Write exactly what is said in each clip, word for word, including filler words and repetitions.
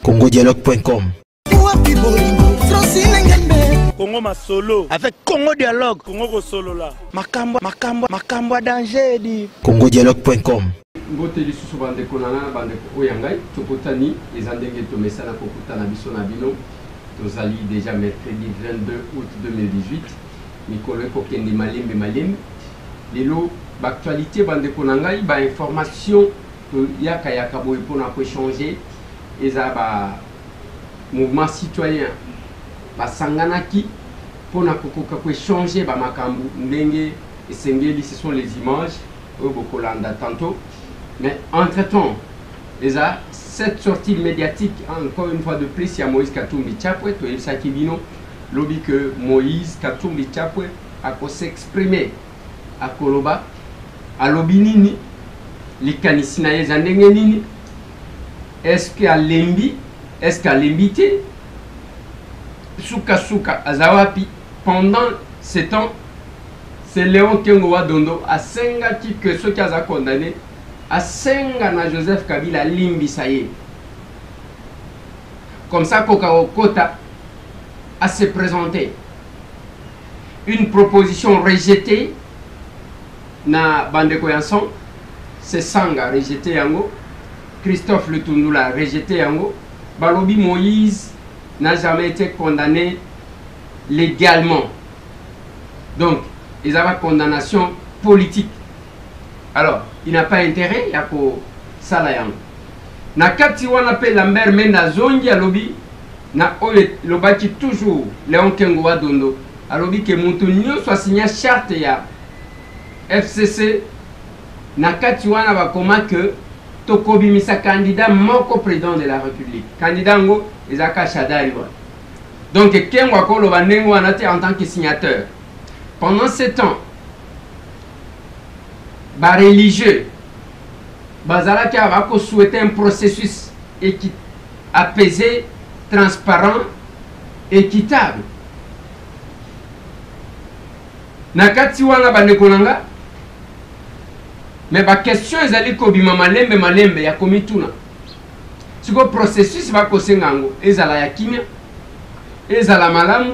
congo dialogue point com. Congo Masolo avec Congo Dialogue. Congo Solo là. Makambo, makambo, makambo danger di. congo dialogue point com. Mbote lisusu bandeko nanga bandeko oyangai tokotani ezandenge to mesala kokutana biso na bino tozali déjà mercredi vingt-deux août deux mille dix-huit mikolo kokende malembe malembe lelo actualité bandeko nanga ba information to yaka yaka boy pona ko changer eza ba mouvement citoyen basanganaki pona kokoka ko changer ba makambu ndenge esengeli, ce sont les images au bokolanda tantôt. Mais entre-temps, les a cette sortie médiatique, encore une fois de plus, il y a Moïse Katumbi Tchapwe, tout ça qui vient, lobby que Moïse Katumbi Tchapwe a s'exprimer à Koloba, à Lobinini, les canisinaïs en Nengenini, est-ce qu'à Lembi, est-ce qu'à Lembité, Souka Souka, Azawapi, pendant ce temps, c'est Léon Kengowa Dondo, à Sengati que ceux qui ont condamné, à Sengana Joseph Kabila Limbi Saye. Comme ça, Kokao Kota a se présenté. Une proposition rejetée na Bandeko Yanson, c'est Sanga rejeté Yango, Christophe Lutundula rejeté Yango, Balobi Moïse n'a jamais été condamné légalement. Donc, ils avaient condamnation politique. Alors, il n'a pas intérêt, il y a pour Salayang. Na kati wana pe Lambert Menda zongi alobi na oye lobaki toujours Léon Kengowa Dondo alobi ke mutu nyonso signé charte ya F C C na kati wana bakoma que tokobimisa candidat moko président de la République. Candidat ngo ezaka Shadari wa. Donc Kengowa ko loba ndenge wana te en tant que signateur. Pendant ce temps, les religieux, Bazalaki a souhaité un processus apaisé, transparent, équitable. Nakati wana bandekonanga, mais la question est d'aller kobima malembe malembe ya komituna. Si le processus va kosengango, ezala ya kimia, ezala malamu,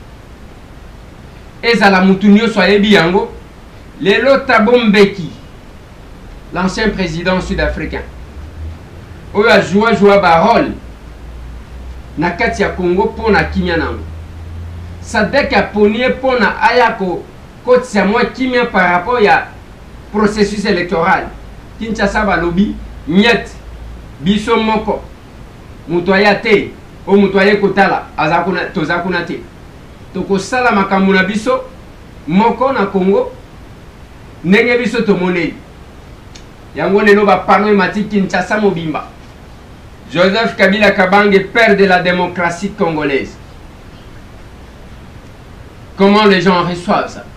ezala mutunyo soyebi yango. Lelo Thabo Mbeki, l'ancien président sud-africain, il a joué joué barol na kati ya Congo pour na kimia nango. Sadek a ponié pour na ayako koti ya moi kimia par rapport ya processus électoral. Kinshasa balobi nyet biso moko mutoya te o mutoya kotala azakuna tozakuna te. Toko sala makambo na biso moko na Congo. Nenge biso tomone yango lelo ba parlementaire Kinshasa mobimba Joseph Kabila Kabange, père de la démocratie congolaise. Comment les gens reçoivent ça?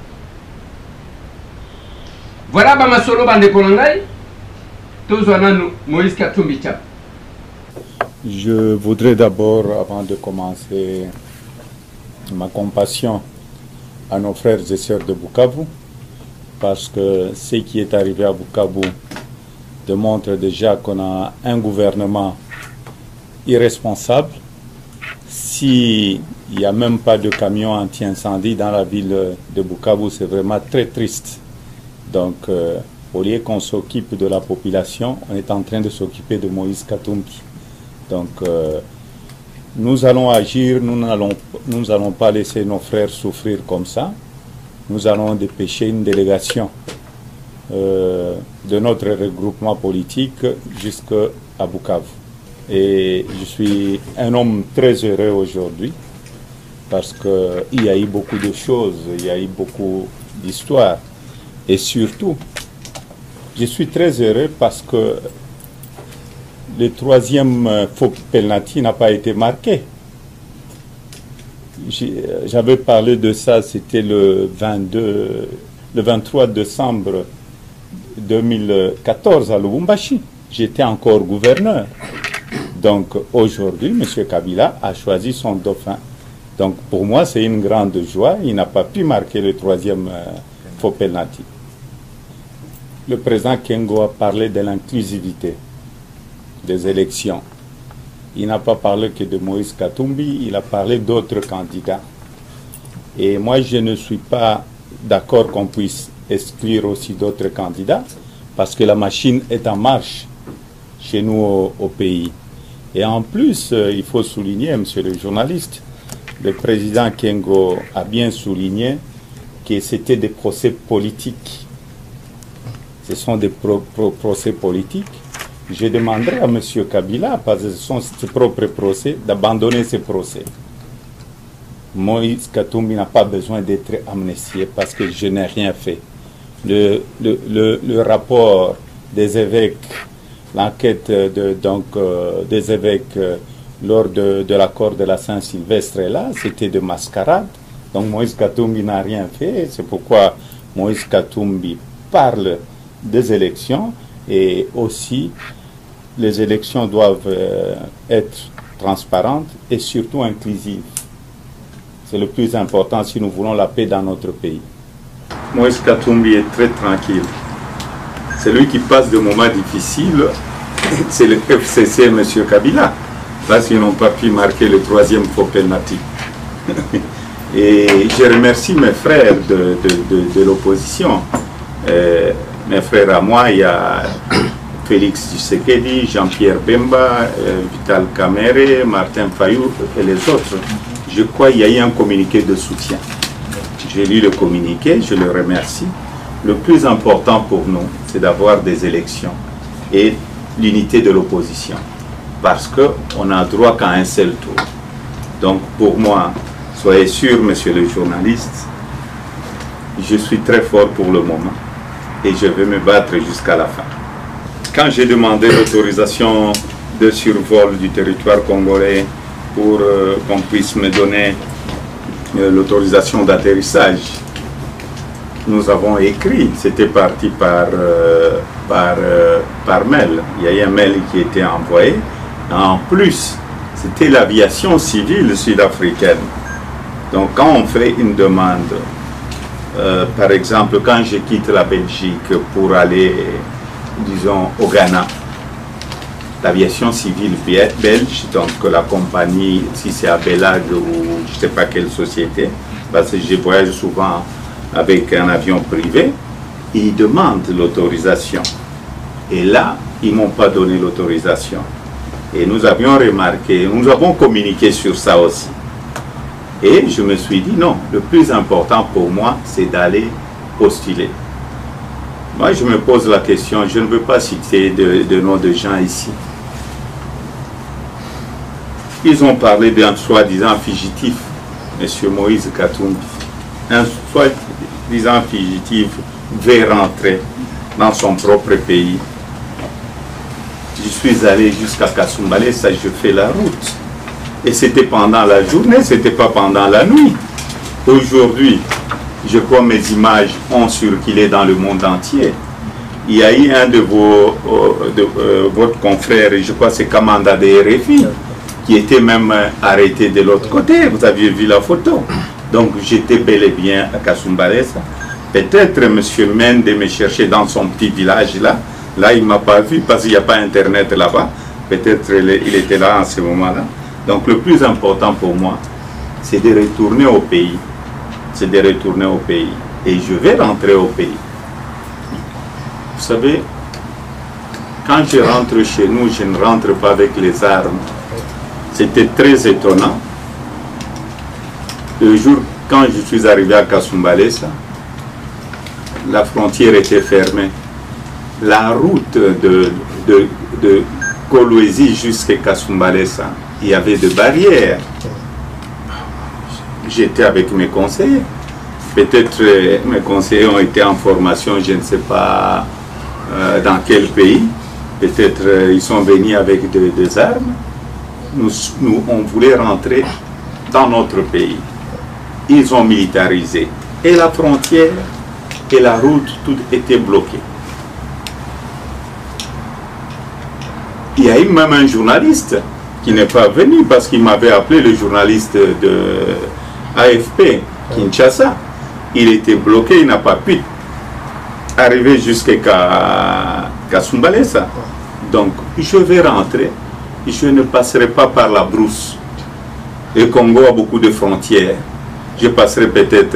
Voilà ba masolo bande kolongai tozwana Moïse Katumbi Tchapwe. Je voudrais d'abord, avant de commencer, ma compassion à nos frères et sœurs de Bukavu, parce que ce qui est arrivé à Bukavu démontre déjà qu'on a un gouvernement irresponsable. S'il n'y a même pas de camion anti-incendie dans la ville de Bukavu, c'est vraiment très triste. Donc, euh, au lieu qu'on s'occupe de la population, on est en train de s'occuper de Moïse Katumbi. Donc, euh, nous allons agir, nous n'allons nous allons pas laisser nos frères souffrir comme ça. Nous allons dépêcher une délégation euh, de notre regroupement politique jusqu'à Bukavu. Et je suis un homme très heureux aujourd'hui parce qu'il y a eu beaucoup de choses, il y a eu beaucoup d'histoires. Et surtout, je suis très heureux parce que le troisième faux penalty n'a pas été marqué. J'avais parlé de ça, c'était le vingt-deux, le vingt-trois décembre deux mille quatorze à Lubumbashi. J'étais encore gouverneur. Donc aujourd'hui, M. Kabila a choisi son dauphin. Donc pour moi, c'est une grande joie. Il n'a pas pu marquer le troisième euh, faux penalty. Le président Kengo a parlé de l'inclusivité des élections. il n'a pas parlé que de Moïse Katumbi, il a parlé d'autres candidats. Et moi, je ne suis pas d'accord qu'on puisse exclure aussi d'autres candidats, parce que la machine est en marche chez nous au, au pays. Et en plus, euh, il faut souligner, monsieur le journaliste, le président Kengo a bien souligné que c'était des procès politiques. Ce sont des pro, pro, procès politiques. Je demanderai à M. Kabila, parce que ce sont ses propres procès, d'abandonner ces procès. Moïse Katumbi n'a pas besoin d'être amnistié parce que je n'ai rien fait. Le, le, le, le rapport des évêques, l'enquête de, donc, euh, des évêques euh, lors de, de l'accord de la Saint-Sylvestre est là, c'était de mascarade. Donc Moïse Katumbi n'a rien fait. C'est pourquoi Moïse Katumbi parle des élections et aussi les élections doivent euh, être transparentes et surtout inclusives. C'est le plus important si nous voulons la paix dans notre pays. Moïse Katumbi est très tranquille. C'est lui qui passe des moments difficiles. C'est le F C C, M. Kabila. Là, ils n'ont pas pu marquer le troisième faux penalty. Et je remercie mes frères de, de, de, de l'opposition. Euh, mes frères à moi, il y a Félix Tshisekedi, Jean-Pierre Bemba, euh, Vital Kamerhe, Martin Fayou et les autres. Je crois qu'il y a eu un communiqué de soutien. J'ai lu le communiqué, je le remercie. Le plus important pour nous, c'est d'avoir des élections et l'unité de l'opposition. Parce qu'on n'a droit qu'à un seul tour. Donc pour moi, soyez sûr, monsieur le journaliste, je suis très fort pour le moment et je vais me battre jusqu'à la fin. Quand j'ai demandé l'autorisation de survol du territoire congolais pour euh, qu'on puisse me donner euh, l'autorisation d'atterrissage, nous avons écrit, c'était parti par, euh, par, euh, par mail. Il y a eu un mail qui était envoyé. En plus, c'était l'aviation civile sud-africaine. Donc quand on fait une demande, euh, par exemple, quand je quitte la Belgique pour aller, disons, au Ghana, l'aviation civile belge, donc la compagnie, si c'est à Belag ou je ne sais pas quelle société, parce que je voyage souvent avec un avion privé, ils demandent l'autorisation. Et là, ils ne m'ont pas donné l'autorisation. Et nous avions remarqué, nous avons communiqué sur ça aussi. Et je me suis dit, non, le plus important pour moi, c'est d'aller postuler. Moi, je me pose la question, je ne veux pas citer de, de noms de gens ici. Ils ont parlé d'un soi-disant fugitif, M. Moïse Katumbi. Un soi-disant fugitif veut rentrer dans son propre pays. Je suis allé jusqu'à Kasumbalesa, je fais la route. Et c'était pendant la journée, ce n'était pas pendant la nuit. Aujourd'hui, je crois mes images ont circulé dans le monde entier. Il y a eu un de vos de, euh, votre confrère, je crois que c'est Kamanda de R F I, qui était même arrêté de l'autre côté. Vous aviez vu la photo. Donc j'étais bel et bien à Kasumbalesa. Peut-être M. Mende me cherchait dans son petit village là. Là, il ne m'a pas vu parce qu'il n'y a pas Internet là-bas. Peut-être il était là en ce moment-là. Donc le plus important pour moi, c'est de retourner au pays. C'est de retourner au pays. Et je vais rentrer au pays. Vous savez, quand je rentre chez nous, je ne rentre pas avec les armes. C'était très étonnant. Le jour, quand je suis arrivé à Kasumbalesa, la frontière était fermée. La route de, de, de Kolwezi jusqu'à Kasumbalesa, il y avait des barrières. J'étais avec mes conseillers. Peut-être euh, mes conseillers ont été en formation, je ne sais pas euh, dans quel pays. Peut-être euh, ils sont venus avec de, des armes. Nous, nous, on voulait rentrer dans notre pays. Ils ont militarisé. Et la frontière et la route, tout était bloqué. Il y a eu même un journaliste qui n'est pas venu parce qu'il m'avait appelé, le journaliste de A F P, Kinshasa. Il était bloqué, il n'a pas pu arriver jusqu'à Kasumbalesa. Donc, je vais rentrer. je ne passerai pas par la brousse. Le Congo a beaucoup de frontières. Je passerai peut-être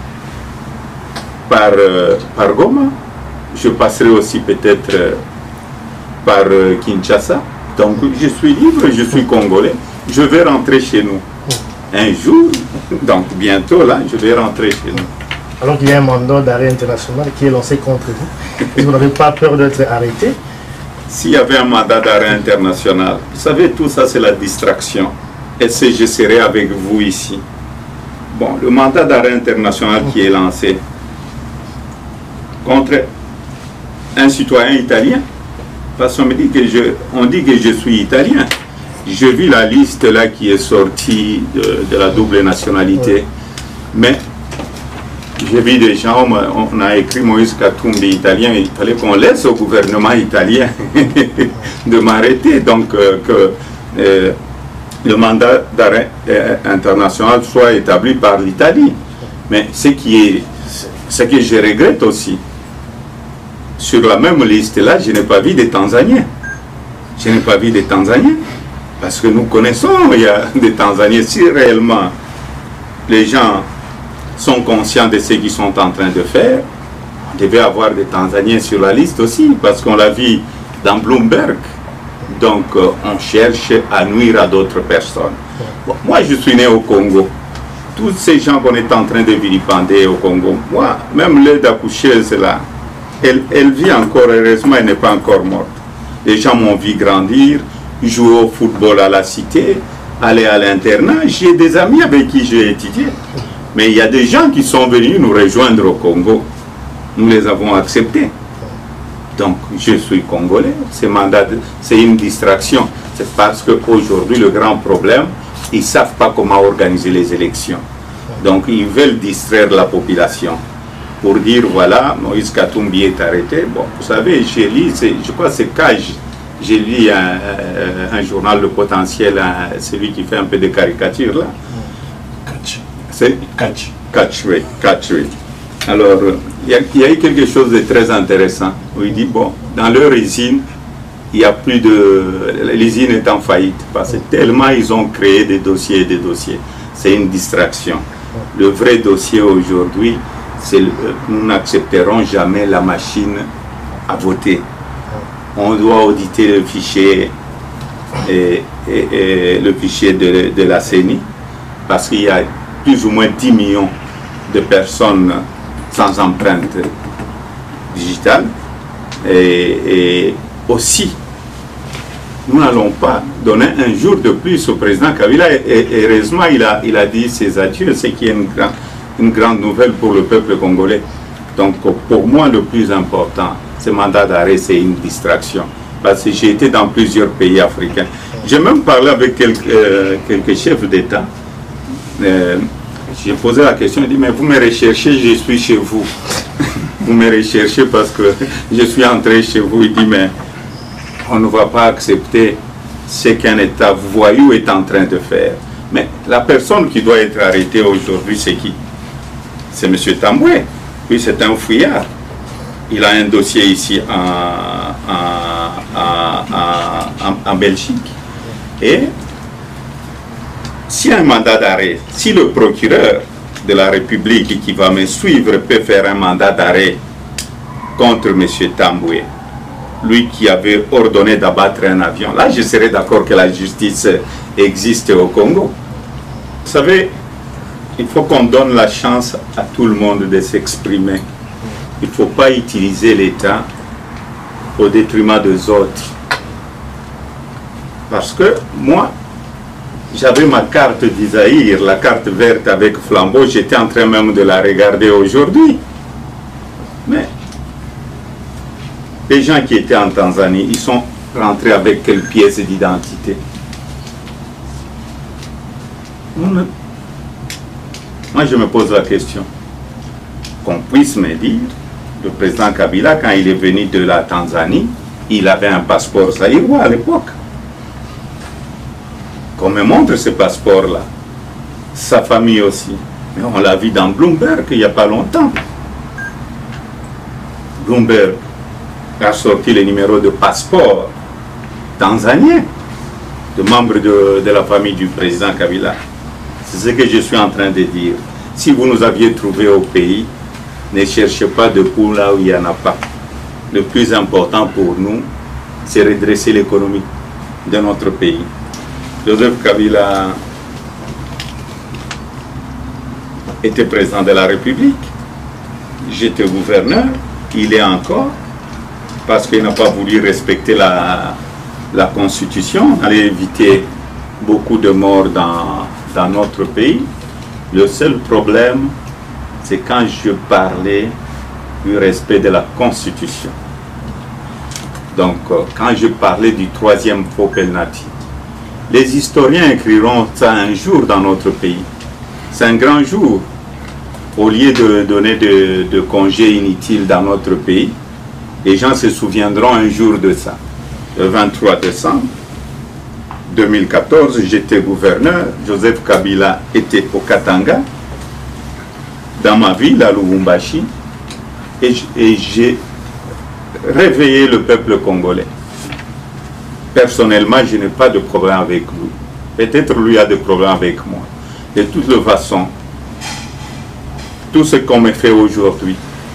par, euh, par Goma. Je passerai aussi peut-être euh, par euh, Kinshasa. Donc je suis libre, je suis congolais. Je vais rentrer chez nous. Un jour, donc bientôt là, je vais rentrer chez nous. Alors qu'il y a un mandat d'arrêt international qui est lancé contre vous, et vous n'avez pas peur d'être arrêté? S'il y avait un mandat d'arrêt international, vous savez, tout ça c'est la distraction. Est-ce que je serai avec vous ici? Bon, le mandat d'arrêt international qui est lancé contre un citoyen italien, parce qu'on me dit que je, on dit que je suis italien. J'ai vu la liste là qui est sortie de, de la double nationalité, mais j'ai vu des gens, on a écrit Moïse Katumbi italien, il fallait qu'on laisse au gouvernement italien de m'arrêter, donc euh, que euh, le mandat d'arrêt euh, international soit établi par l'Italie. Mais ce qui est, ce que je regrette aussi, sur la même liste là, je n'ai pas vu des Tanzaniens. Je n'ai pas vu des Tanzaniens. Parce que nous connaissons, il y a des Tanzaniens, si réellement les gens sont conscients de ce qu'ils sont en train de faire, on devait avoir des Tanzaniens sur la liste aussi, parce qu'on l'a vu dans Bloomberg. Donc euh, on cherche à nuire à d'autres personnes. Bon, moi je suis né au Congo. Tous ces gens qu'on est en train de vilipender au Congo, moi, même l'aide accoucheuse là, elle, elle vit encore, heureusement elle n'est pas encore morte. Les gens m'ont vu grandir, jouer au football à la cité, aller à l'internat. J'ai des amis avec qui j'ai étudié. Mais il y a des gens qui sont venus nous rejoindre au Congo. Nous les avons acceptés. Donc, je suis congolais. C'est une distraction. C'est parce qu'aujourd'hui, le grand problème, ils ne savent pas comment organiser les élections. Donc, ils veulent distraire la population. Pour dire, voilà, Moïse Katumbi est arrêté. Bon, vous savez, j'ai lu, je crois que c'est Cage. J'ai lu un, un journal de Potentiel, un, celui qui fait un peu de caricature là. Catch. C'est Catch. Catch, oui. Catch, oui. Alors, il y, y a eu quelque chose de très intéressant où il dit, bon, dans leur usine, il n'y a plus de... L'usine est en faillite parce que tellement ils ont créé des dossiers et des dossiers. C'est une distraction. Le vrai dossier aujourd'hui, c'est nous n'accepterons jamais la machine à voter. On doit auditer le fichier, et, et, et le fichier de, de la C E N I parce qu'il y a plus ou moins dix millions de personnes sans empreinte digitale. Et, et aussi, nous n'allons pas donner un jour de plus au président Kabila. Et, et heureusement, il a, il a dit ses adieux, ce qui est une, grand, une grande nouvelle pour le peuple congolais. Donc pour moi, le plus important, ce mandat d'arrêt, c'est une distraction. Parce que j'ai été dans plusieurs pays africains. J'ai même parlé avec quelques, euh, quelques chefs d'État. Euh, j'ai posé la question, il dit, mais vous me recherchez, je suis chez vous. Vous me recherchez parce que je suis entré chez vous. Il dit, mais on ne va pas accepter ce qu'un État voyou est en train de faire. Mais la personne qui doit être arrêtée aujourd'hui, c'est qui? C'est M. Tamboué. Lui, c'est un fouillard. Il a un dossier ici en, en, en, en, en Belgique. Et si un mandat d'arrêt, si le procureur de la République qui va me suivre peut faire un mandat d'arrêt contre M. Tamboué, lui qui avait ordonné d'abattre un avion, là je serais d'accord que la justice existe au Congo. Vous savez, il faut qu'on donne la chance à tout le monde de s'exprimer. Il ne faut pas utiliser l'État au détriment des autres. Parce que moi, j'avais ma carte d'Isaïr, la carte verte avec flambeau, j'étais en train même de la regarder aujourd'hui. Mais les gens qui étaient en Tanzanie, ils sont rentrés avec quelle pièce d'identité? Moi, je me pose la question. Qu'on puisse me dire, le président Kabila, quand il est venu de la Tanzanie, il avait un passeport zaïrois à l'époque. Qu'on me montre ce passeport-là. Sa famille aussi. Mais on l'a vu dans Bloomberg il n'y a pas longtemps. Bloomberg a sorti le numéro de passeport tanzanien. de membres de, de la famille du président Kabila. C'est ce que je suis en train de dire. Si vous nous aviez trouvé au pays, ne cherchez pas de poux là où il n'y en a pas. Le plus important pour nous, c'est redresser l'économie de notre pays. Joseph Kabila était président de la République, j'étais gouverneur, il est encore, parce qu'il n'a pas voulu respecter la, la Constitution, allait éviter beaucoup de morts dans, dans notre pays. Le seul problème, c'est quand je parlais du respect de la Constitution. Donc, quand je parlais du troisième faux penalty, les historiens écriront ça un jour dans notre pays. C'est un grand jour. Au lieu de donner de, de congés inutiles dans notre pays, les gens se souviendront un jour de ça. Le vingt-trois décembre deux mille quatorze, j'étais gouverneur, Joseph Kabila était au Katanga, dans ma ville, à Lubumbashi, et j'ai réveillé le peuple congolais. Personnellement, je n'ai pas de problème avec lui. Peut-être lui a des problèmes avec moi. De toute façon, tout ce qu'on me fait aujourd'hui,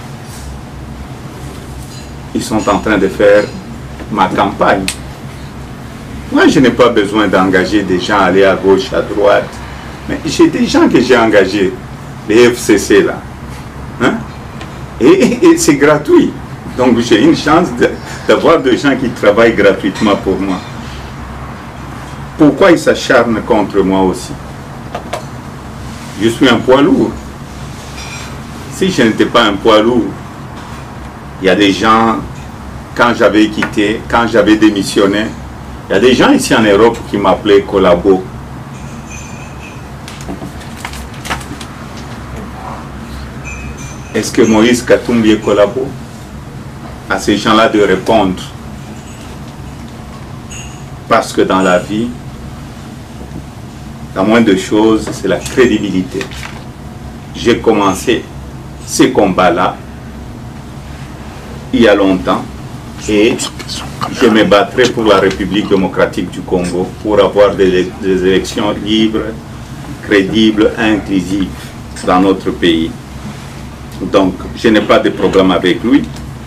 ils sont en train de faire ma campagne. Moi, je n'ai pas besoin d'engager des gens à aller à gauche, à droite. Mais j'ai des gens que j'ai engagés, les F C C là. Hein? Et, et, et c'est gratuit. Donc j'ai une chance d'avoir des gens qui travaillent gratuitement pour moi. Pourquoi ils s'acharnent contre moi aussi? Je suis un poids lourd. Si je n'étais pas un poids lourd, il y a des gens, quand j'avais quitté, quand j'avais démissionné, il y a des gens ici en Europe qui m'appelaient collabo. Est-ce que Moïse Katumbi est collabo? À ces gens-là de répondre. Parce que dans la vie, la moindre chose, c'est la crédibilité. J'ai commencé ces combats-là il y a longtemps et je me battrai pour la République démocratique du Congo pour avoir des, des élections libres, crédibles, inclusives dans notre pays. Donc, je n'ai pas de problème avec lui.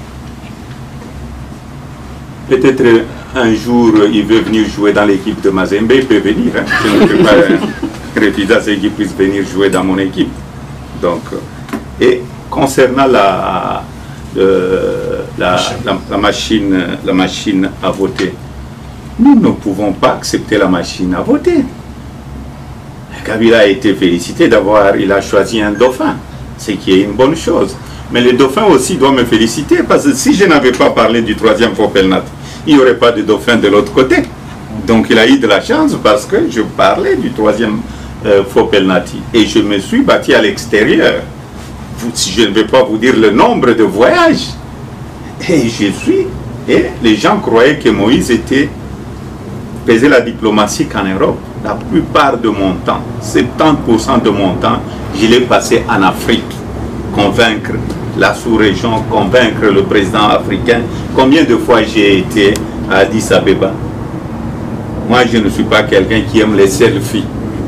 Peut-être un jour, il veut venir jouer dans l'équipe de Mazembe, il peut venir. Hein. Je ne peux pas refuser à ce qu'il puisse venir jouer dans mon équipe. Donc, et concernant la, euh, la, la, la, machine, la machine à voter, nous ne pouvons pas accepter la machine à voter. Kabila a été félicité d'avoir, il a choisi un dauphin, ce qui est une bonne chose. Mais le dauphin aussi doit me féliciter, parce que si je n'avais pas parlé du troisième faux penalty, il n'y aurait pas de dauphin de l'autre côté. Donc il a eu de la chance parce que je parlais du troisième euh, faux penalty. Et je me suis battu à l'extérieur. Je ne vais pas vous dire le nombre de voyages. Et je suis... Et les gens croyaient que Moïse était... faisait la diplomatie qu'en Europe. La plupart de mon temps, soixante-dix pour cent de mon temps, je l'ai passé en Afrique. Convaincre la sous-région, convaincre le président africain. Combien de fois j'ai été à Addis Abeba? Moi, je ne suis pas quelqu'un qui aime les selfies.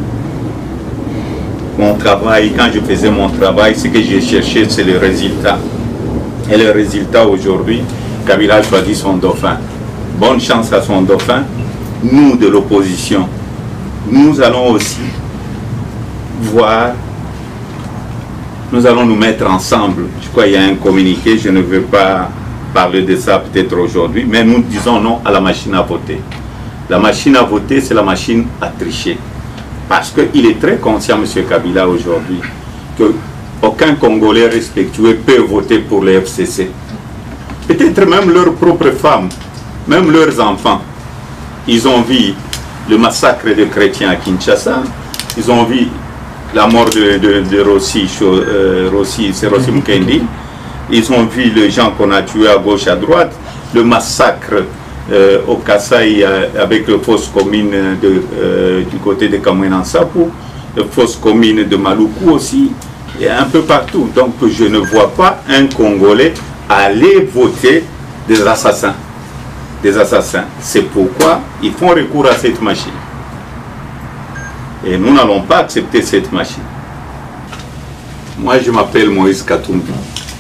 Mon travail, quand je faisais mon travail, ce que j'ai cherché, c'est le résultat. Et le résultat aujourd'hui, Kabila a choisi son dauphin. Bonne chance à son dauphin. Nous, de l'opposition, nous allons aussi voir. Nous allons nous mettre ensemble. Je crois qu'il y a un communiqué, je ne veux pas parler de ça peut-être aujourd'hui, mais nous disons non à la machine à voter. La machine à voter, c'est la machine à tricher. Parce qu'il est très conscient, M. Kabila, aujourd'hui, qu'aucun Congolais respectueux peut voter pour les F C C. Peut-être même leurs propres femmes, même leurs enfants. Ils ont vu le massacre de chrétiens à Kinshasa, ils ont vu la mort de, de, de Rossi, euh, Rossi c'est Rossi Mukendi. Ils ont vu les gens qu'on a tués à gauche, à droite, le massacre euh, au Kasaï euh, avec le fosse commune de, euh, du côté de Kamwena Nsapou, le fosse commune de Maluku aussi, et un peu partout. Donc je ne vois pas un Congolais aller voter des assassins, des assassins. C'est pourquoi ils font recours à cette machine. Et nous n'allons pas accepter cette machine. Moi, je m'appelle Moïse Katumbi.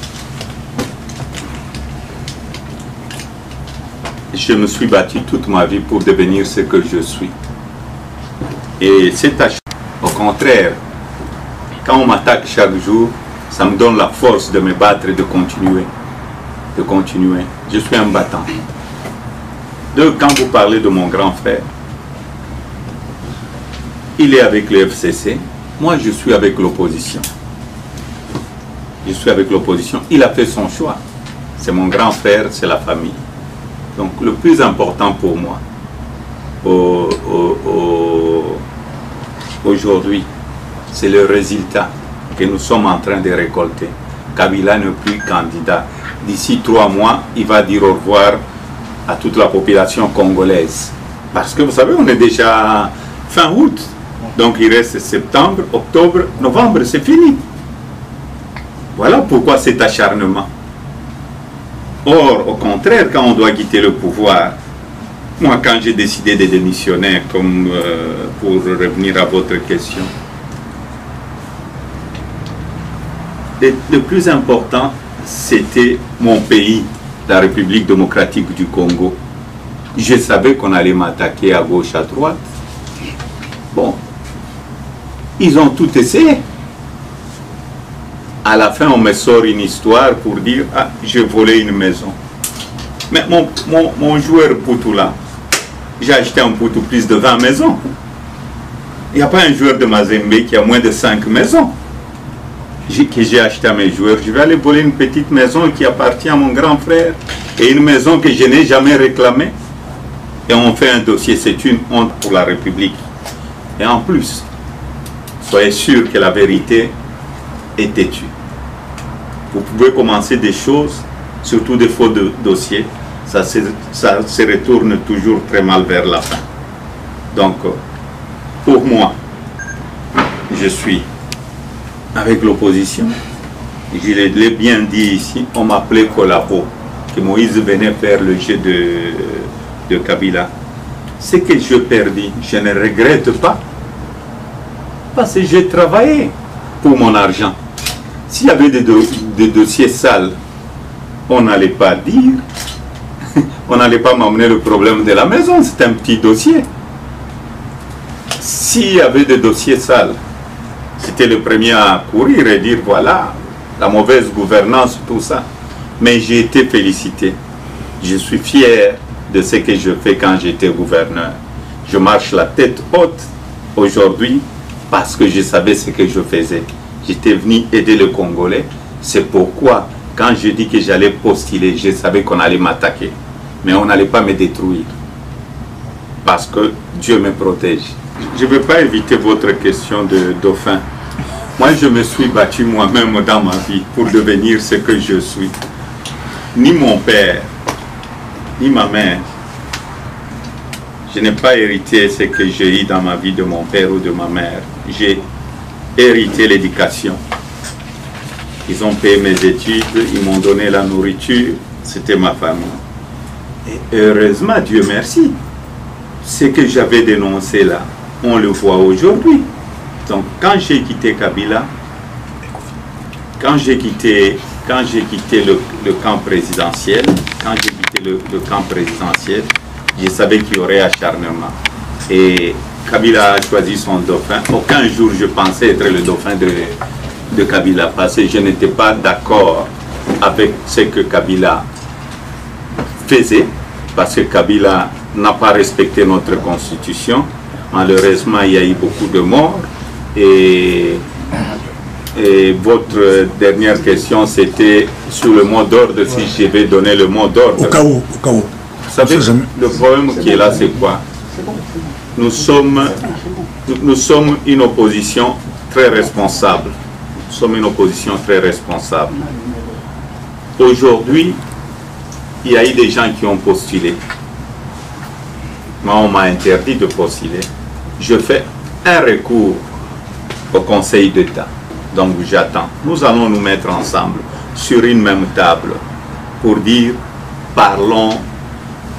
Je me suis battu toute ma vie pour devenir ce que je suis. Et c'est à... Au contraire, quand on m'attaque chaque jour, ça me donne la force de me battre et de continuer. De continuer. Je suis un battant. Donc, quand vous parlez de mon grand frère, il est avec le F C C. Moi, je suis avec l'opposition. Je suis avec l'opposition. Il a fait son choix. C'est mon grand frère, c'est la famille. Donc, le plus important pour moi, au, au, au, aujourd'hui, c'est le résultat que nous sommes en train de récolter. Kabila n'est plus candidat. D'ici trois mois, il va dire au revoir à toute la population congolaise. Parce que vous savez, on est déjà fin août. Donc il reste septembre, octobre, novembre, c'est fini. Voilà pourquoi cet acharnement. Or, au contraire, quand on doit quitter le pouvoir, moi quand j'ai décidé de démissionner, comme euh, pour revenir à votre question, le, le plus important, c'était mon pays, la République démocratique du Congo. Je savais qu'on allait m'attaquer à gauche, à droite. Bon, ils ont tout essayé. À la fin, on me sort une histoire pour dire « Ah, j'ai volé une maison. » Mais mon, mon, mon joueur Poutoula, j'ai acheté un Poutou plus de vingt maisons. Il n'y a pas un joueur de Mazembe qui a moins de cinq maisons que j'ai acheté à mes joueurs. Je vais aller voler une petite maison qui appartient à mon grand frère et une maison que je n'ai jamais réclamée. Et on fait un dossier, c'est une honte pour la République. Et en plus, soyez sûr que la vérité est têtue. Vous pouvez commencer des choses, surtout des faux de, dossiers, ça se, ça se retourne toujours très mal vers la fin. Donc, pour moi, je suis avec l'opposition. Je l'ai bien dit ici, on m'appelait Collabo, que Moïse venait faire le jeu de, de Kabila. Ce que je perdis, je ne regrette pas, parce que j'ai travaillé pour mon argent. S'il y avait des, do des dossiers sales, on n'allait pas dire, on n'allait pas m'amener le problème de la maison, c'est un petit dossier. S'il y avait des dossiers sales, c'était le premier à courir et dire voilà, la mauvaise gouvernance, tout ça. Mais j'ai été félicité. Je suis fier de ce que je fais quand j'étais gouverneur. Je marche la tête haute aujourd'hui parce que je savais ce que je faisais. J'étais venu aider le Congolais. C'est pourquoi, quand je dis que j'allais postuler, je savais qu'on allait m'attaquer. Mais on n'allait pas me détruire. Parce que Dieu me protège. Je ne veux pas éviter votre question de dauphin. Moi, je me suis battu moi-même dans ma vie pour devenir ce que je suis. Ni mon père, ni ma mère. Je n'ai pas hérité ce que j'ai eu dans ma vie de mon père ou de ma mère. J'ai hérité l'éducation. Ils ont payé mes études, ils m'ont donné la nourriture. C'était ma famille. Et heureusement, Dieu merci. Ce que j'avais dénoncé là, on le voit aujourd'hui. Donc quand j'ai quitté Kabila, quand j'ai quitté, quand j'ai quitté le, le camp présidentiel, quand j'ai quitté le, le camp présidentiel, je savais qu'il y aurait acharnement. Et Kabila a choisi son dauphin. Aucun jour je pensais être le dauphin de, de Kabila, parce que je n'étais pas d'accord avec ce que Kabila faisait, parce que Kabila n'a pas respecté notre constitution. Malheureusement, il y a eu beaucoup de morts. Et, et votre dernière question, c'était sur le mot d'ordre, si je vais donner le mot d'ordre. Au cas où, au cas où. Vous savez, le problème qui est là, c'est quoi? Nous sommes, nous, nous sommes une opposition très responsable. Nous sommes une opposition très responsable. Aujourd'hui, il y a eu des gens qui ont postulé. Moi, on m'a interdit de postuler. Je fais un recours au Conseil d'État. Donc, j'attends. Nous allons nous mettre ensemble sur une même table pour dire, parlons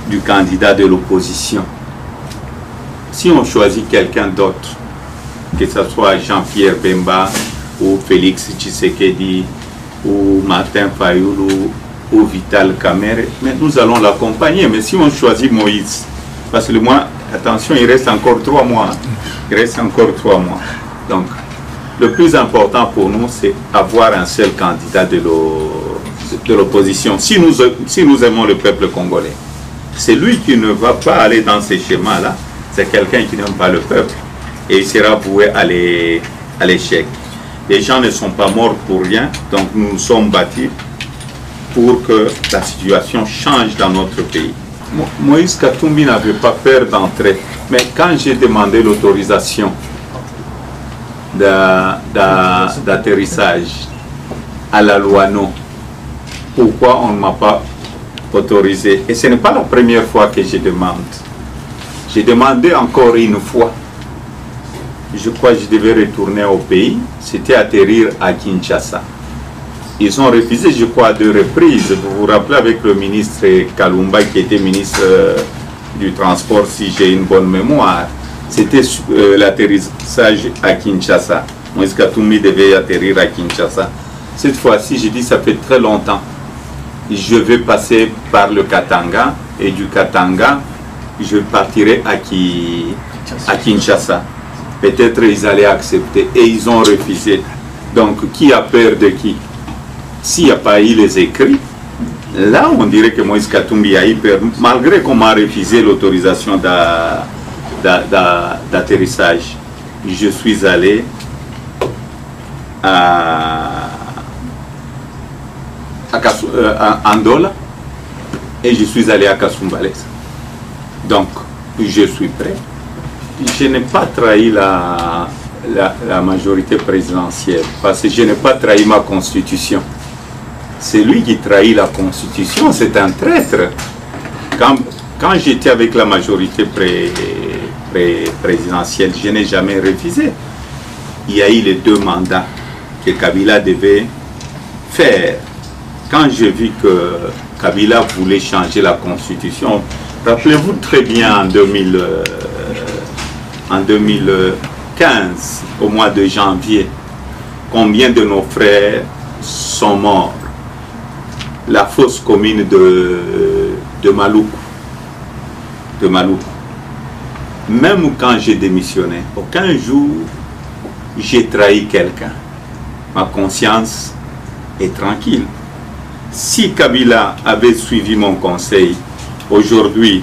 du candidat de l'opposition. Si on choisit quelqu'un d'autre, que ce soit Jean-Pierre Bemba ou Félix Tshisekedi ou Martin Fayulu ou Vital Kamerhe, mais nous allons l'accompagner. Mais si on choisit Moïse, parce que le mois, attention, il reste encore trois mois. Il reste encore trois mois. Donc, le plus important pour nous, c'est avoir un seul candidat de l'opposition. Si nous, si nous aimons le peuple congolais, c'est lui qui ne va pas aller dans ces schémas-là. C'est quelqu'un qui n'aime pas le peuple. Et il sera voué à l'échec. Les gens ne sont pas morts pour rien. Donc, nous nous sommes battus pour que la situation change dans notre pays. Moïse Katumbi n'avait pas peur d'entrer. Mais quand j'ai demandé l'autorisation d'atterrissage à la Louano, pourquoi on ne m'a pas autorisé? Et ce n'est pas la première fois que je demande. J'ai demandé encore une fois. Je crois que je devais retourner au pays. C'était atterrir à Kinshasa. Ils ont refusé, je crois, à deux reprises. Vous vous rappelez avec le ministre Kalumba qui était ministre du Transport, si j'ai une bonne mémoire. C'était euh, l'atterrissage à Kinshasa. Moïse Katumbi devait atterrir à Kinshasa. Cette fois-ci, j'ai dit, ça fait très longtemps. Je vais passer par le Katanga, et du Katanga, je partirai à, Ki, à Kinshasa. Peut-être ils allaient accepter, et ils ont refusé. Donc, qui a peur de qui? S'il n'y a pas eu les écrits, là, on dirait que Moïse Katumbi a eu peur, malgré qu'on m'a refusé l'autorisation d'atterrissage. Je suis allé à, à, à Andola et je suis allé à Kasumbalès. Donc, je suis prêt. Je n'ai pas trahi la, la, la majorité présidentielle parce que je n'ai pas trahi ma constitution. C'est lui qui trahit la constitution, c'est un traître. Quand, quand j'étais avec la majorité pré, pré, présidentielle, je n'ai jamais refusé. Il y a eu les deux mandats que Kabila devait faire. Quand j'ai vu que Kabila voulait changer la constitution, rappelez-vous très bien en, deux mille, euh, en deux mille quinze, au mois de janvier, combien de nos frères sont morts. La fosse commune de, de Maloukou. De Maloukou. Même quand j'ai démissionné, aucun jour j'ai trahi quelqu'un. Ma conscience est tranquille. Si Kabila avait suivi mon conseil, aujourd'hui,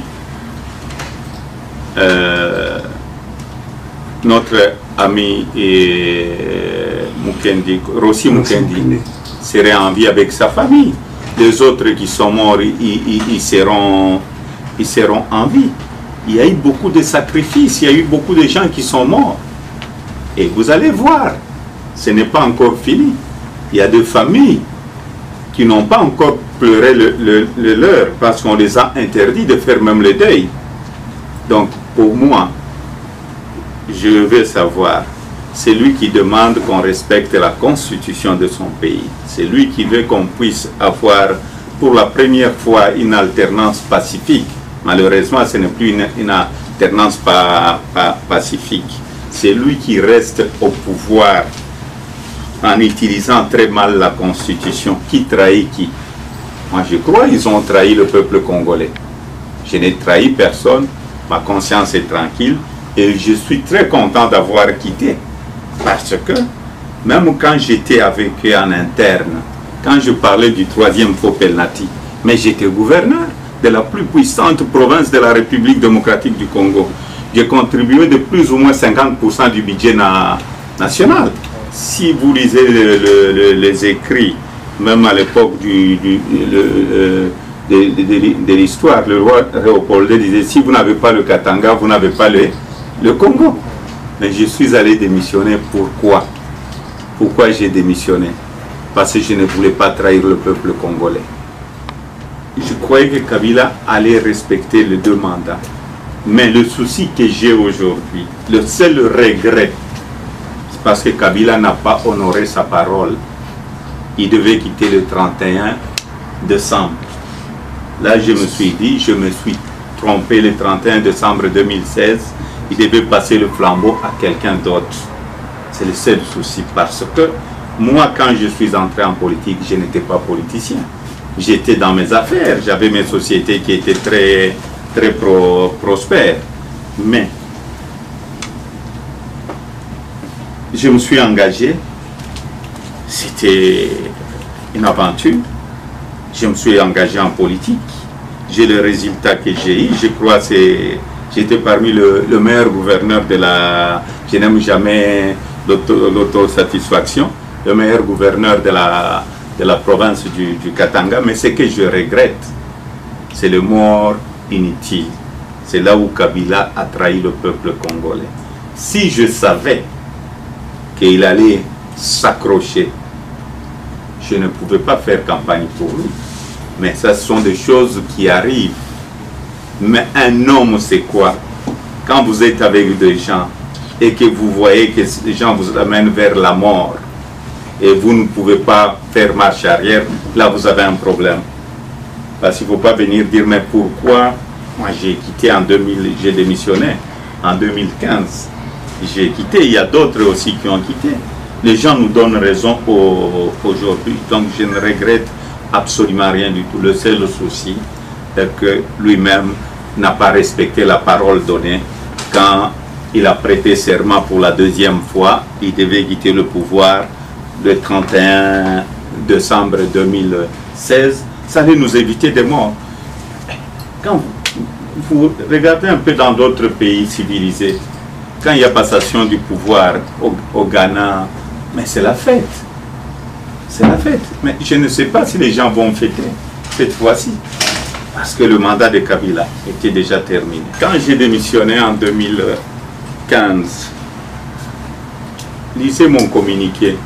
euh, notre ami et Mukendi, Rossi Mukendi serait en vie avec sa famille. Les autres qui sont morts, ils, ils, ils, seront, ils seront en vie. Il y a eu beaucoup de sacrifices, il y a eu beaucoup de gens qui sont morts. Et vous allez voir, ce n'est pas encore fini. Il y a des familles qui n'ont pas encore pleuré le, le, le leur parce qu'on les a interdits de faire même le deuil. Donc, pour moi, je veux savoir, c'est lui qui demande qu'on respecte la constitution de son pays. C'est lui qui veut qu'on puisse avoir pour la première fois une alternance pacifique. Malheureusement, ce n'est plus une, une alternance pa, pa, pacifique. C'est lui qui reste au pouvoir en utilisant très mal la constitution. Qui trahit qui? Moi, je crois qu'ils ont trahi le peuple congolais. Je n'ai trahi personne. Ma conscience est tranquille. Et je suis très content d'avoir quitté. Parce que, même quand j'étais avec eux en interne, quand je parlais du troisième Popelnati, mais j'étais gouverneur de la plus puissante province de la République démocratique du Congo. J'ai contribué de plus ou moins cinquante pour cent du budget na national. Si vous lisez le, le, le, les écrits, même à l'époque du, du, le, de, de, de, de l'histoire, le roi Léopold disait, si vous n'avez pas le Katanga, vous n'avez pas le, le Congo. Mais je suis allé démissionner. Pourquoi? Pourquoi j'ai démissionné? Parce que je ne voulais pas trahir le peuple congolais. Je croyais que Kabila allait respecter les deux mandats. Mais le souci que j'ai aujourd'hui, le seul regret, c'est parce que Kabila n'a pas honoré sa parole. Il devait quitter le trente et un décembre. Là, je me suis dit, je me suis trompé le trente et un décembre deux mille seize, il devait passer le flambeau à quelqu'un d'autre. C'est le seul souci, parce que moi, quand je suis entré en politique, je n'étais pas politicien. J'étais dans mes affaires, j'avais mes sociétés qui étaient très, très pro, prospères. Mais je me suis engagé, c'était une aventure. Je me suis engagé en politique. J'ai le résultat que j'ai eu. Je crois que j'étais parmi le, le meilleur gouverneur de la... Je n'aime jamais l'autosatisfaction. Le meilleur gouverneur de la, de la province du, du Katanga. Mais ce que je regrette, c'est le mort inutile. C'est là où Kabila a trahi le peuple congolais. Si je savais qu'il allait s'accrocher, je ne pouvais pas faire campagne pour lui. Mais ça, ce sont des choses qui arrivent. Mais un homme, c'est quoi? Quand vous êtes avec des gens et que vous voyez que les gens vous amènent vers la mort et vous ne pouvez pas faire marche arrière, là vous avez un problème. Parce qu'il ne faut pas venir dire, mais pourquoi? Moi j'ai quitté en deux mille, j'ai démissionné en deux mille quinze. J'ai quitté, il y a d'autres aussi qui ont quitté. Les gens nous donnent raison aujourd'hui, donc je ne regrette absolument rien du tout. Le seul souci est que lui-même n'a pas respecté la parole donnée quand il a prêté serment pour la deuxième fois. Il devait quitter le pouvoir le trente et un décembre deux mille seize. Ça allait nous éviter des morts. Quand vous, vous regardez un peu dans d'autres pays civilisés, quand il y a passation du pouvoir au, au Ghana, mais c'est la fête. C'est la fête. Mais je ne sais pas si les gens vont fêter cette fois-ci. Parce que le mandat de Kabila était déjà terminé. Quand j'ai démissionné en deux mille quinze, lisez mon communiqué.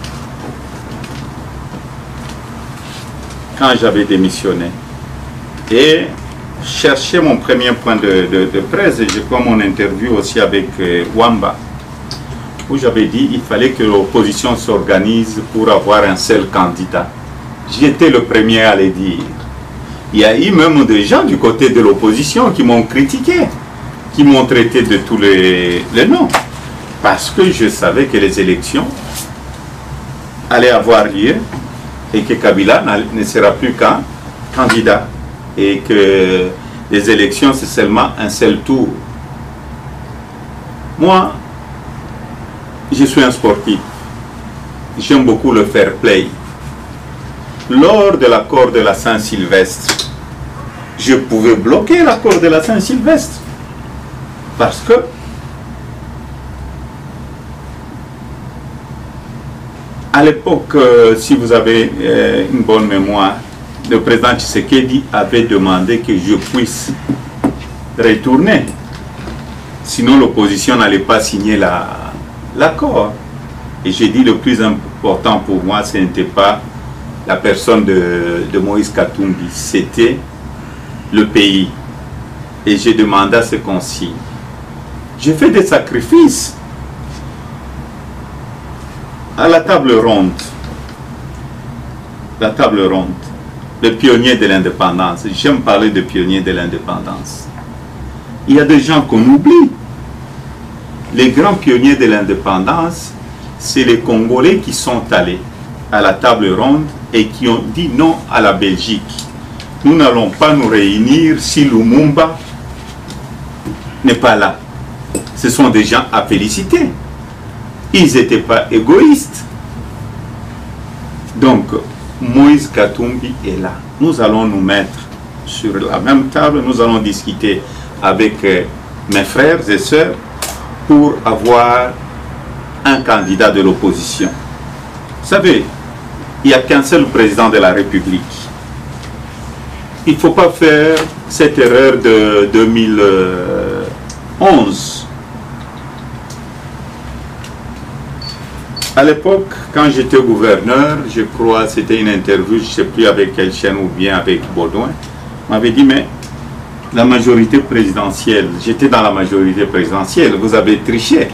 Quand j'avais démissionné. Et cherchez mon premier point de, de, de presse. Et je crois mon interview aussi avec euh, Wamba, où j'avais dit qu'il fallait que l'opposition s'organise pour avoir un seul candidat. J'étais le premier à le dire. Il y a eu même des gens du côté de l'opposition qui m'ont critiqué, qui m'ont traité de tous les, les noms. Parce que je savais que les élections allaient avoir lieu et que Kabila ne sera plus qu'un candidat. Et que les élections, c'est seulement un seul tour. Moi, je suis un sportif. J'aime beaucoup le fair play. Lors de l'accord de la Saint-Sylvestre, je pouvais bloquer l'accord de la Saint-Sylvestre. Parce que à l'époque, euh, si vous avez euh, une bonne mémoire, le président Tshisekedi avait demandé que je puisse retourner. Sinon, l'opposition n'allait pas signer l'accord. Et j'ai dit le plus important pour moi, ce n'était pas la personne de, de Moïse Katumbi, c'était le pays. Et j'ai demandé à ce qu'on signe. J'ai fait des sacrifices. À la table ronde, la table ronde, le pionnier de l'indépendance. J'aime parler de pionnier de l'indépendance. Il y a des gens qu'on oublie. Les grands pionniers de l'indépendance, c'est les Congolais qui sont allés à la table ronde et qui ont dit non à la Belgique. Nous n'allons pas nous réunir si Lumumba n'est pas là. Ce sont des gens à féliciter. Ils n'étaient pas égoïstes. Donc, Moïse Katumbi est là. Nous allons nous mettre sur la même table, nous allons discuter avec euh, mes frères et sœurs pour avoir un candidat de l'opposition. Vous savez, il n'y a qu'un seul président de la République. Il ne faut pas faire cette erreur de deux mille onze. À l'époque, quand j'étais gouverneur, je crois que c'était une interview, je ne sais plus avec quelle chaîne ou bien avec Baudouin, m'avait dit, mais la majorité présidentielle, j'étais dans la majorité présidentielle, vous avez triché.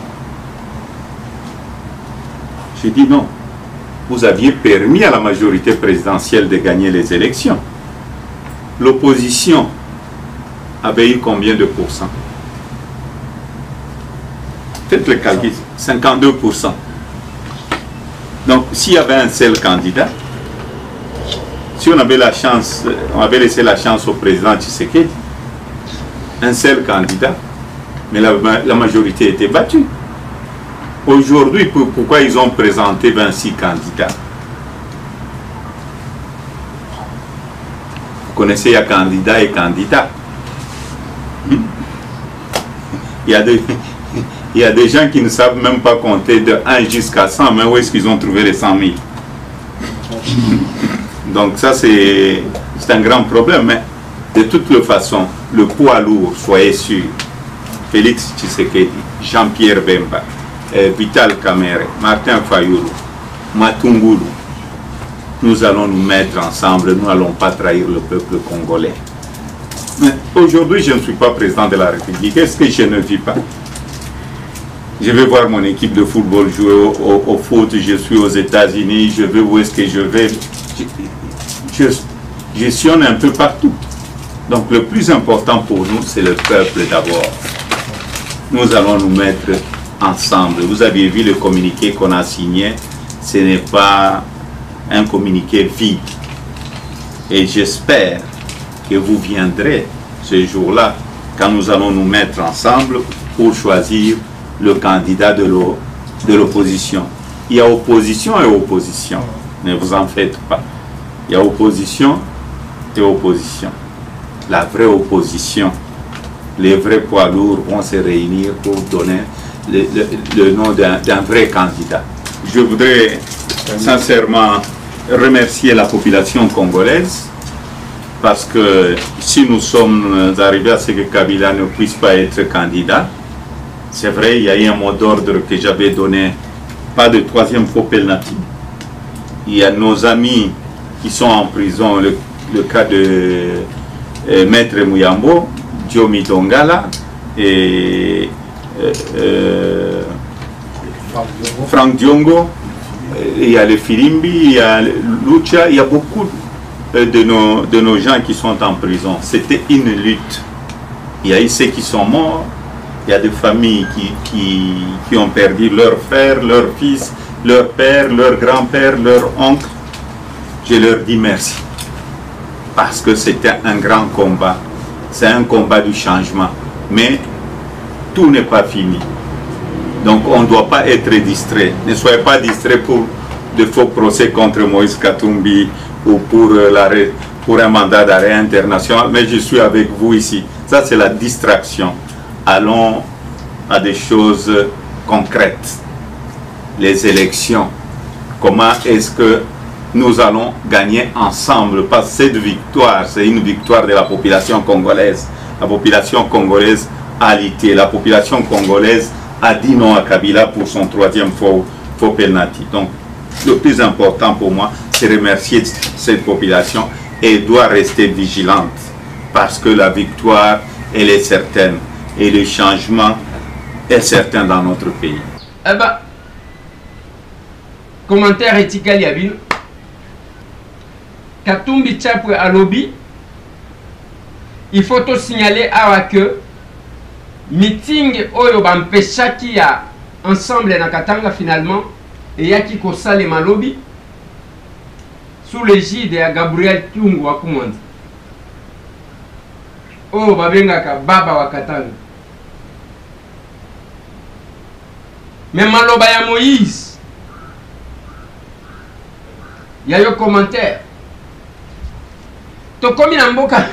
J'ai dit non, vous aviez permis à la majorité présidentielle de gagner les élections. L'opposition avait eu combien de pourcents? Faites le calcul, cinquante-deux pour cent. Donc, s'il y avait un seul candidat, si on avait la chance, on avait laissé la chance au président Tshisekedi, un seul candidat, mais la, la majorité était battue. Aujourd'hui, pour, pourquoi ils ont présenté vingt-six candidats? Vous connaissez, il y a candidat et candidat. Il y a des, il y a des gens qui ne savent même pas compter de un jusqu'à cent, mais où est-ce qu'ils ont trouvé les cent mille? Donc ça, c'est un grand problème. Mais de toutes les façons, le poids lourd, soyez sûr, Félix Tshisekedi, Jean-Pierre Bemba, eh, Vital Kamerhe, Martin Fayulu, Matungulu, nous allons nous mettre ensemble, nous n'allons pas trahir le peuple congolais. Mais aujourd'hui, je ne suis pas président de la République. Est-ce que je ne vis pas? Je vais voir mon équipe de football jouer au, au, au foot, je suis aux États-Unis, je vais où est-ce que je vais. Je, je, je sillonne un peu partout. Donc le plus important pour nous, c'est le peuple d'abord. Nous allons nous mettre ensemble. Vous avez vu le communiqué qu'on a signé, ce n'est pas un communiqué vide. Et j'espère que vous viendrez ce jour-là, quand nous allons nous mettre ensemble pour choisir le candidat de l'opposition. Il y a opposition et opposition. Ne vous en faites pas. Il y a opposition et opposition. La vraie opposition, les vrais poids lourds vont se réunir pour donner le, le, le nom d'un vrai candidat. Je voudrais sincèrement remercier la population congolaise parce que si nous sommes arrivés à ce que Kabila ne puisse pas être candidat, c'est vrai, il y a eu un mot d'ordre que j'avais donné, pas de troisième faux penalty. Il y a nos amis qui sont en prison, le, le cas de euh, Maître Muyambo, Diomi Dongala et euh, euh, Franck Diongo, il y a le Filimbi, il y a Lucha, il y a beaucoup de nos, de nos gens qui sont en prison. C'était une lutte. Il y a eu ceux qui sont morts. Il y a des familles qui, qui, qui ont perdu leur frère, leur fils, leur père, leur grand-père, leur oncle. Je leur dis merci. Parce que c'était un grand combat. C'est un combat du changement. Mais tout n'est pas fini. Donc on ne doit pas être distrait. Ne soyez pas distrait pour de faux procès contre Moïse Katumbi ou pour, euh, pour un mandat d'arrêt international. Mais je suis avec vous ici. Ça, c'est la distraction. Allons à des choses concrètes. Les élections. Comment est-ce que nous allons gagner ensemble? Parce que cette victoire, c'est une victoire de la population congolaise. La population congolaise a lutté. La population congolaise a dit non à Kabila pour son troisième faux, faux penalty. Donc, le plus important pour moi, c'est remercier cette population et doit rester vigilante. Parce que la victoire, elle est certaine. Et le changement est certain dans notre pays. Eh ben, commentaire éthical Yabin. Katumbi Tchapwe à lobby. Il faut tout signaler à que meeting Oyo Bampesha qui a ensemble na Katanga finalement et Yaki Kosa le Malobi sous l'égide de Gabriel Tungu Wakumandi. Oh Babengaka Baba wa Katanga. Mais Maloba ya Moïse, il y a eu un commentaire. To komi na mboka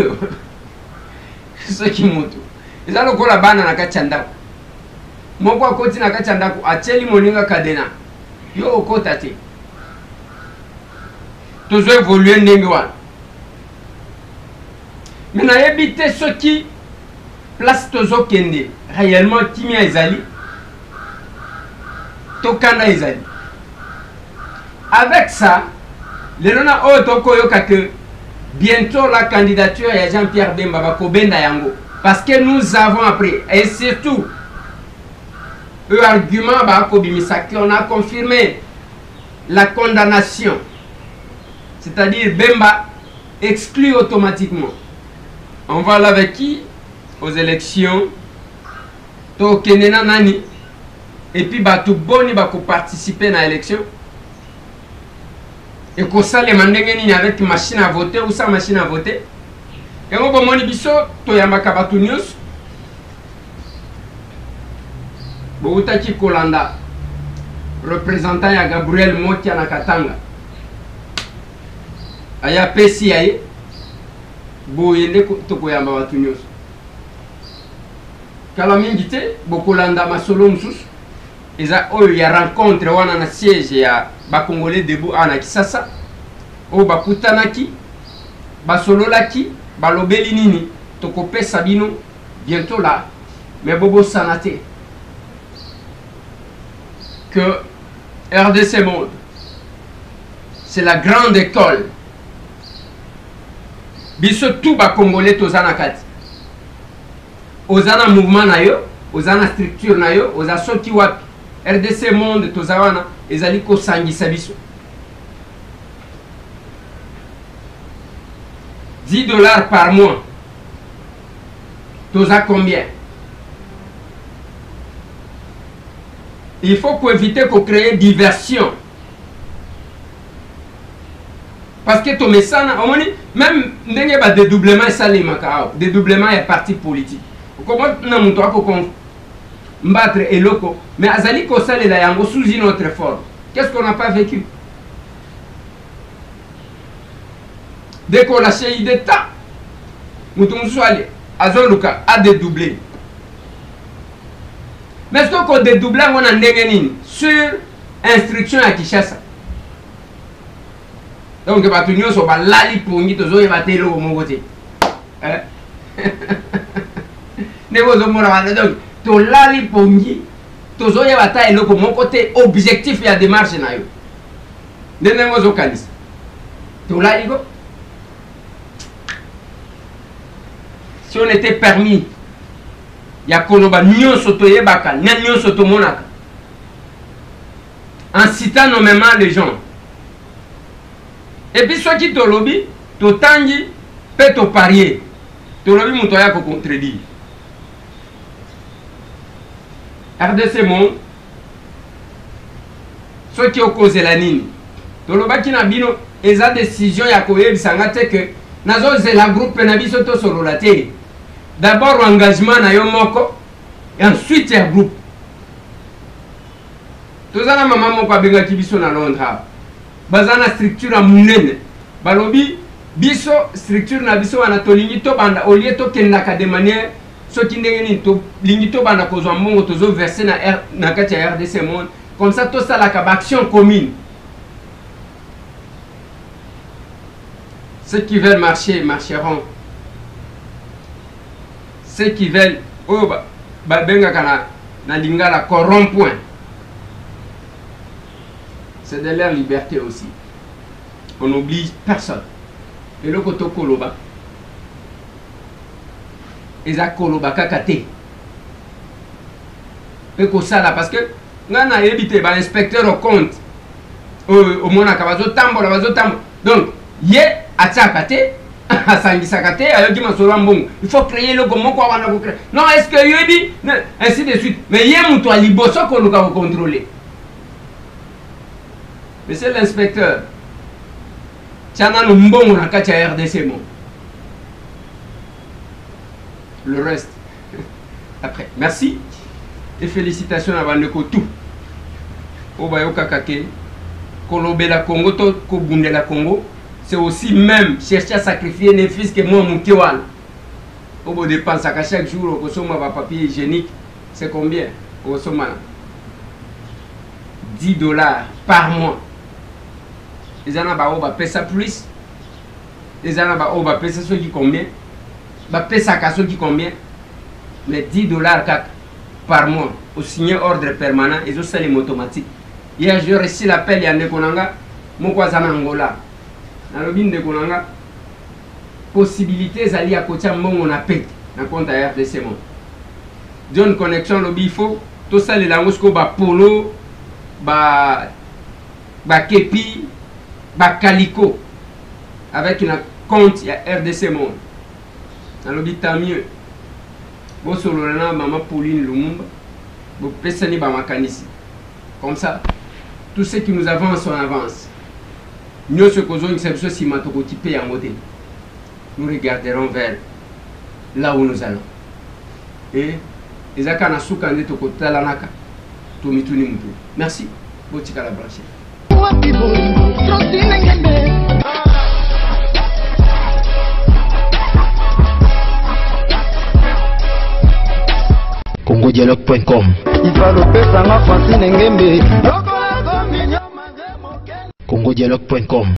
ceux qui montent. Ils ont la bana na kachanda. Moko akoti na kachanda ku acheli moninga kadena. Yo okota te. Tozo évoluer ndenge wana. Mais na yebite ceux qui place tozo kende réellement kimia ezali. Tokanda ezali. Avec ça, les lona o toko yoka que bientôt la candidature de Jean-Pierre Bemba va kobenda yango parce que nous avons appris et surtout eux argument ba kobimisa qu'on a confirmé la condamnation, c'est-à-dire Bemba exclut automatiquement. On va aller avec qui? Aux élections. To kenena nani. Et puis batu boni bako participer à l'élection. Et qu'on ça les mandenge nini avec machine à voter ou sans machine à voter. Et on va moni biso to yamaka batu news. Boutaki Kolanda, représentant ya Gabriel Motia na Katanga. Aya pesi aye. Bo yende to koyamba batu news. Kala mingi te bokolanda masolo mususu. Eza oyo ya rencontre wana na siège ya ba Congolais debout ana Kisasa. O bakutanaki basololaki balobeli nini tokopesa bino bientôt là mais bobo sanate que R D C Monde c'est la grande école biso tout ba Congolais tozana kati ozana mouvement na yo ozana structure na yo oza soki wapi R D C Monde tozawana ezali ko sangisa biso dix dollars par mois. Toza combien? Il faut qu'on évite qu'on crée diversion. Parce que ton message, même n'engage pas dédoublement et ça les macao, dédoublement est parti politique. Comment n'a mon toit qu'on battre et loco, mais azali ko ça les yango sous une autre forme. Qu'est-ce qu'on n'a pas vécu? Dès qu'on a chez d'État, nous sommes Azoluka a dédoublé. Mais ce qu'on dédouble, on a dégainé sur instruction à Kinshasa. Donc, nous avons sur la lali pour nous, nous avons été là au mon côté. Nous avons donc, tu lali pour nous, nous avons été là au mon côté, objectif et la démarche. Nous avons été là. Tu lali. Si on était permis, il y a Koloba, Nyon Sotoye Baka, Nyon Sotomonaka. En citant nommément les gens. Et puis, ceux qui te lobby, te tangi, peut te parier. Te lobby, mon toya pour contredire. R D C Monde, ceux qui ont causé la ligne. Te lobby qui n'a bino, et sa décision, il y a koye, bisangate que, nazo la groupe Nabiso to sololate. D'abord l'engagement na yo moko et ensuite un groupe. Tout ça na maman moko abenga kibiso na Londres. Bazana structure a munene. Balobi biso structure na biso wana to lingi to banda au lieu to kendaka de manière ce qui ndenge to lingi to banda ko zo mbongo to zo verser na R, na kati ya R D C Monde comme ça to ça la action commune. Ceux qui veulent marcher marcheront. Ceux qui veulent, oh, bah, benga kana na lingala corrompt-point. C'est de leur liberté aussi. On n'oblige personne. Et le koto koloba, ils a koloba kakate. Et que ça là, parce que on a évité, bah, inspecteur au compte, au mona kabazo tambo, la bazo tambo. Donc, yé a tsakate. Il faut créer le comment quoi on a créé. Non, est-ce que Yobi ainsi de suite. Mais il y a un toit liboso qu'on nous a contrôlé. Monsieur l'inspecteur, tiens nous bon on a qu'à R D C Monde. Le reste après. Merci et félicitations à Bandeko tout. Obayo kakake, Kolobela Congo to Kobundela Congo. C'est aussi même chercher à sacrifier les fils que moi, mon kiwan. Au bout de dépenses, à chaque jour, au sommet, un papier hygiénique, c'est combien? Au sommet, dix dollars par mois. Les gens va payer ça plus. Les gens va payer ça qui combien? Va payer ça à ceux qui combien? Mais dix dollars par mois. Au signer ordre permanent, et ça, c'est automatique. Hier, j'ai reçu l'appel, il y a un déconanga, mon cousin Angola. Dans le bin de Konanga, possibilité d'aller à côté de mon appel dans le compte R D C Monde. D'une connexion, le bifo, tout ça, les langues comme polo, ba kepi, ba calico, avec un compte R D C Monde. nalobi tant mieux bosolola na Maman Pauline Lumumba bopesani bamakanisi comme ça tout ce qui nous avance on avance. Nous ce que nous sommes cinématographiques en mode nous regarderons vers là où nous allons et les akana soukande to kotala naka to mituni mtu. Merci botika la branche congo dialogue point com congo dialogue point com